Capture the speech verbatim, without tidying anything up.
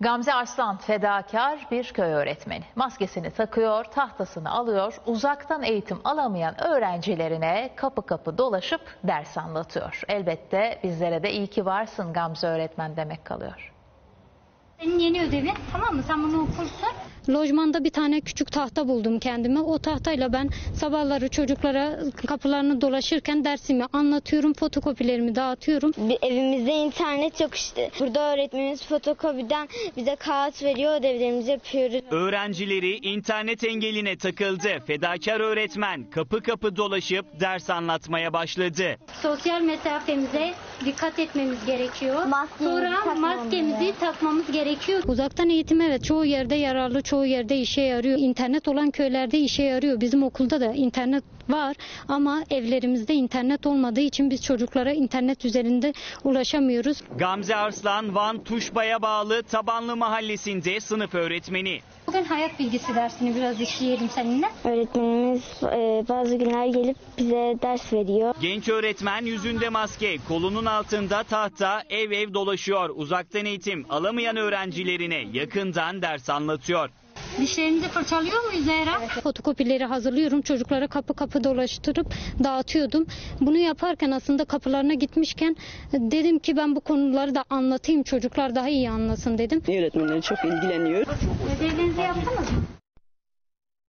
Gamze Arslan fedakar bir köy öğretmeni. Maskesini takıyor, tahtasını alıyor, uzaktan eğitim alamayan öğrencilerine kapı kapı dolaşıp ders anlatıyor. Elbette bizlere de iyi ki varsın Gamze öğretmen demek kalıyor. Senin yeni ödevin, tamam mı? Sen bunu okursun. Lojmanda bir tane küçük tahta buldum kendime. O tahtayla ben sabahları çocuklara kapılarını dolaşırken dersimi anlatıyorum, fotokopilerimi dağıtıyorum. Bir evimizde internet yok işte. Burada öğretmenimiz fotokopiden bize kağıt veriyor, ödevlerimizi yapıyoruz. Öğrencileri internet engeline takıldı. Fedakar öğretmen kapı kapı dolaşıp ders anlatmaya başladı. Sosyal mesafemize dikkat etmemiz gerekiyor. Maskemizi Sonra takmamız maskemizi gerekiyor. takmamız gerekiyor. Uzaktan Eğitim evet çoğu yerde yararlı, çoğu yerde işe yarıyor. İnternet olan köylerde işe yarıyor. Bizim okulda da internet var ama evlerimizde internet olmadığı için biz çocuklara internet üzerinde ulaşamıyoruz. Gamze Arslan Van Tuşba'ya bağlı Tabanlı Mahallesi'nde sınıf öğretmeni. Bugün hayat bilgisi dersini biraz işleyelim seninle. Öğretmenimiz e, bazı günler gelip bize ders veriyor. Genç öğretmen yüzünde maske, kolunun altında tahta, ev ev dolaşıyor. Uzaktan eğitim alamayan öğrencilerine yakından ders anlatıyor. Dişlerinizi fırçalıyor muyuz Zehra? Fotokopileri hazırlıyorum. Çocuklara kapı kapı dolaştırıp dağıtıyordum. Bunu yaparken aslında kapılarına gitmişken dedim ki ben bu konuları da anlatayım. Çocuklar daha iyi anlasın dedim. Öğretmenler çok ilgileniyor. Ödevlerinizi yaptınız mı?